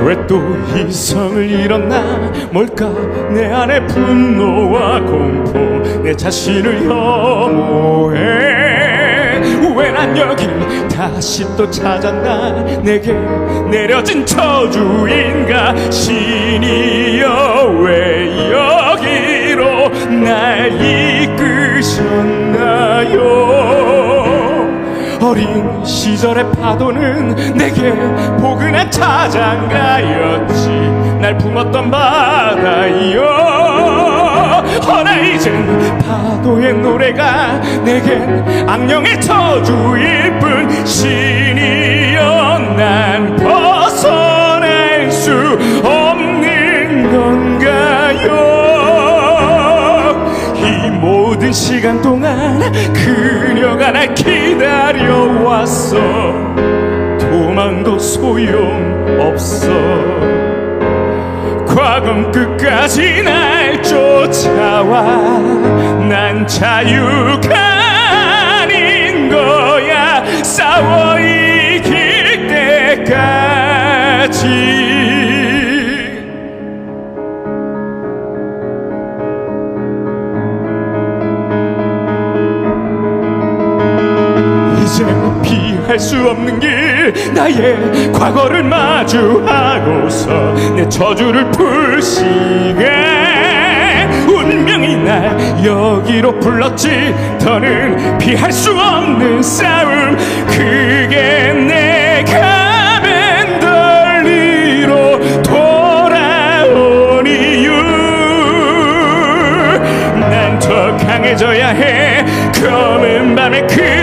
왜 또 이성을 잃었나. 뭘까 내 안의 분노와 공포, 내 자신을 혐오해. 왜 난 여길 다시 또 찾았나. 내게 내려진 저주인가. 신이여 왜 여기로 날 이끄셨나요. 어린 시절의 파도는 내게 포근한 차장가였지. 날 품었던 바다여. 허나 이젠 파도의 노래가 내겐 악령의 저주일 뿐. 신이여 난 벗어날 수 없는 건가요. 이 모든 시간 동안 그녀가 날 기다려왔어. 도망도 소용없어. 과거는 끝까지 날 쫓아와. 난 자유가 아닌 거야. 싸워 이길 때까지. 이제 피할 수 없는 길. 나의 과거를 마주하고서 내 저주를 풀 시간. 운명이 날 여기로 불렀지. 더는 피할 수 없는 싸움. 그게 내가 맨덜리로 돌아온 이유. 난 더 강해져야 해. 검은 밤의 그